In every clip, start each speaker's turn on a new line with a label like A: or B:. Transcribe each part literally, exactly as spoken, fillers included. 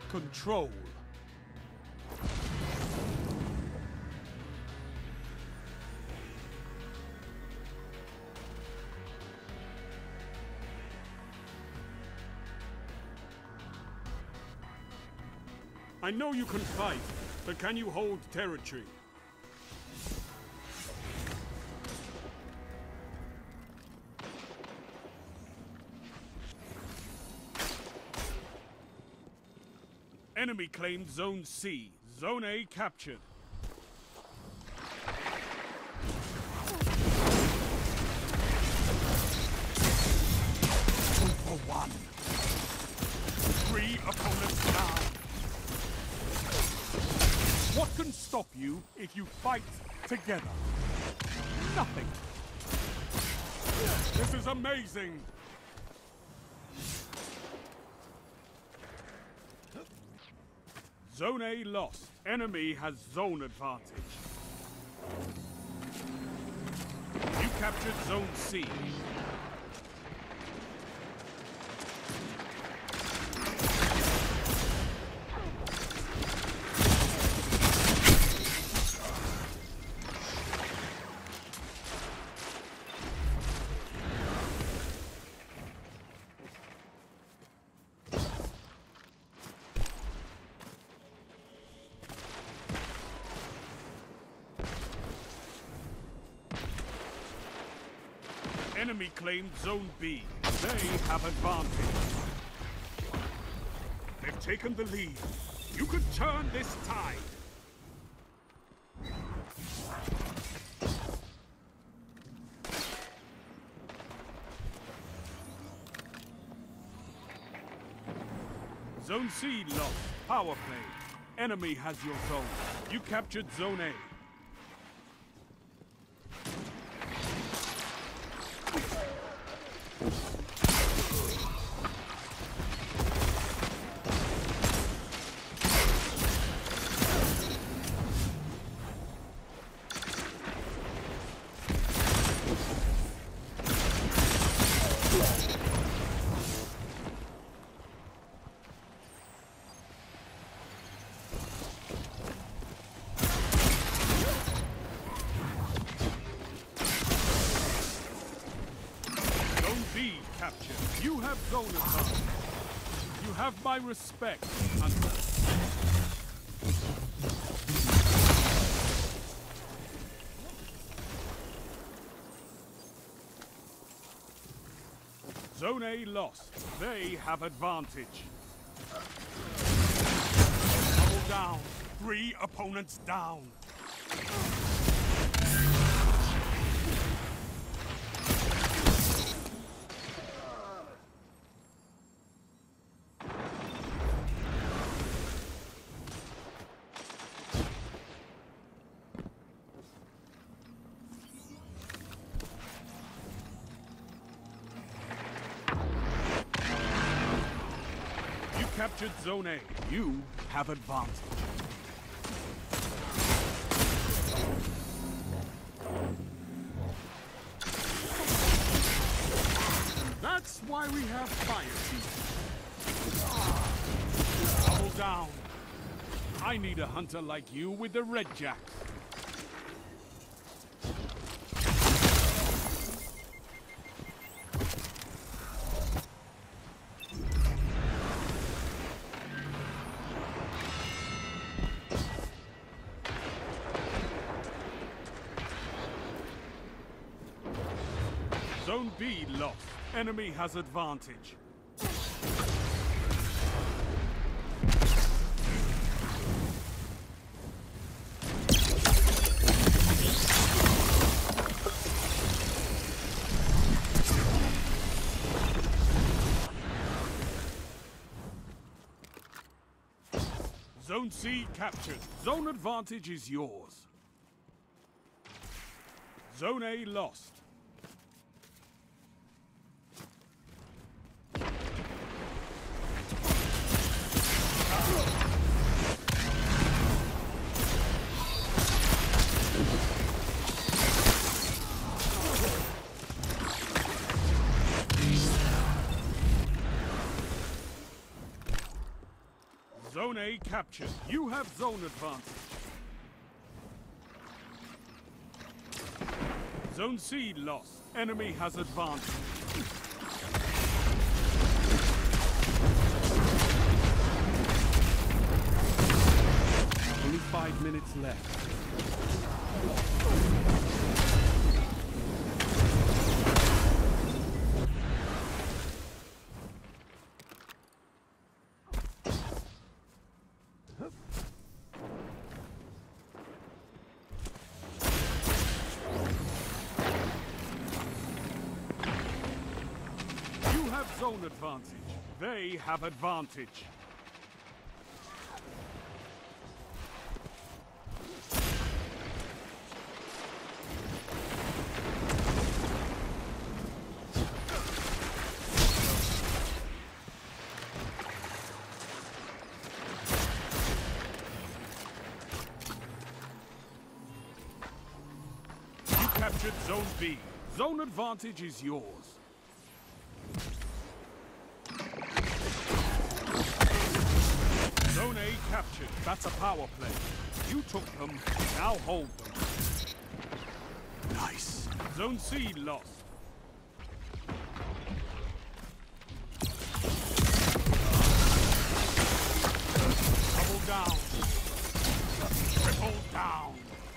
A: control. I know you can fight, but can you hold territory? Enemy claimed Zone C. Zone A captured. Two for one. Three opponents down. What can stop you if you fight together? Nothing. This is amazing. Zone A lost. Enemy has zone advantage. You captured Zone C. Enemy claimed Zone B. They have advantage. They've taken the lead. You could turn this tide. Zone C lost. Power play. Enemy has your zone. You captured Zone A. Capture. You have zone advantage. You have my respect, Hunter. Zone A lost. They have advantage. Double down. Three opponents down. Captured Zone A. You have advantage. That's why we have fire team. Double down. I need a hunter like you with the Red Jacks. Zone B lost. Enemy has advantage. Zone C captured. Zone advantage is yours. Zone A lost. Zone A captured. You have zone advantage. Zone C lost. Enemy has advantage. Only five minutes left. You have zone advantage. They have advantage. Captured Zone B. Zone advantage is yours. Zone A captured. That's a power play. You took them, now hold them. Nice. Zone C lost. Double down. Triple down.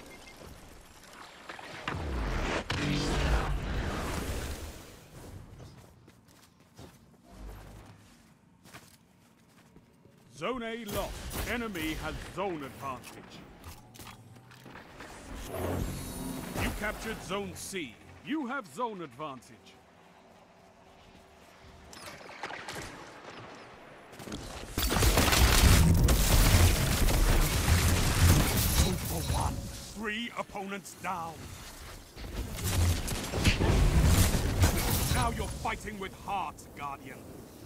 A: Zone A lost. Enemy has zone advantage. You captured Zone C. You have zone advantage. Two for one. Three opponents down. Now you're fighting with heart, Guardian.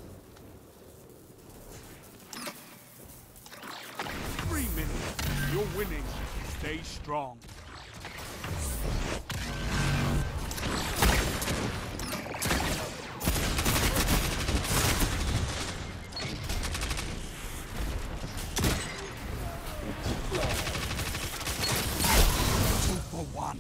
A: Three minutes. You're winning. Stay strong. Two for one.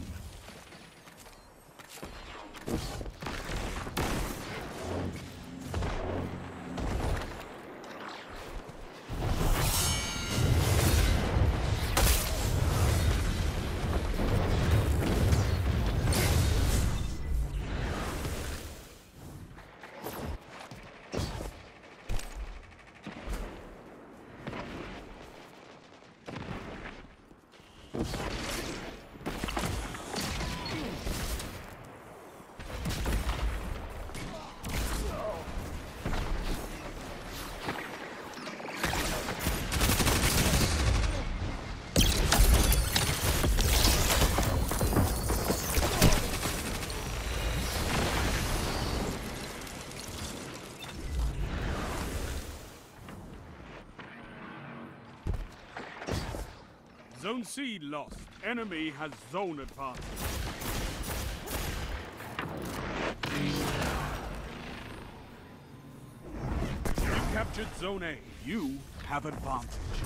A: Zone C lost. Enemy has zone advantage. You captured Zone A. You have advantage.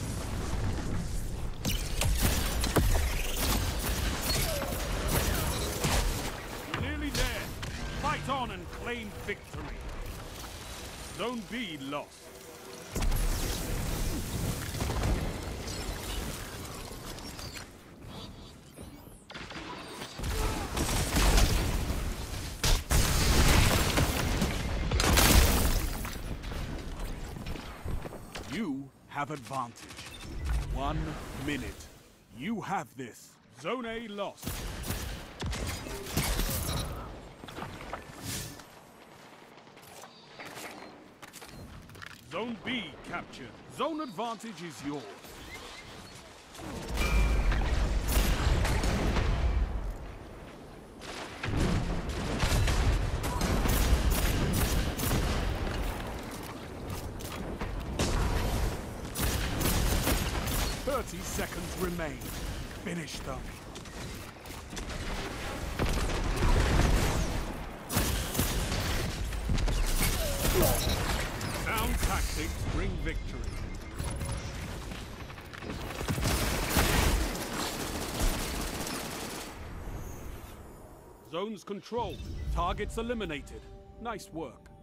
A: Nearly there. Fight on and claim victory. Zone B lost. You have advantage. One minute. You have this. Zone A lost. Zone B captured. Zone advantage is yours. Thirty seconds remain. Finish them. Sound tactics bring victory. Zones controlled. Targets eliminated. Nice work.